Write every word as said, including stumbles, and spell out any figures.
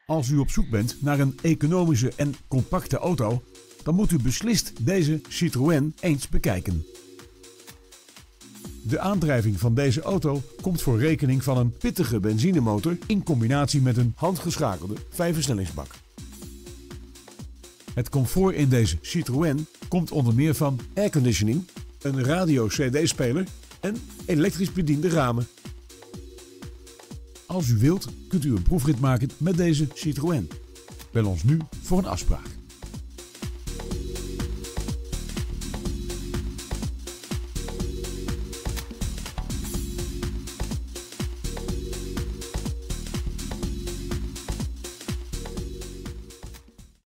Als u op zoek bent naar een economische en compacte auto, dan moet u beslist deze Citroën eens bekijken. De aandrijving van deze auto komt voor rekening van een pittige benzinemotor in combinatie met een handgeschakelde vijfversnellingsbak. Het comfort in deze Citroën komt onder meer van airconditioning, een radio-C D-speler en elektrisch bediende ramen. Als u wilt, kunt u een proefrit maken met deze Citroën. Bel ons nu voor een afspraak.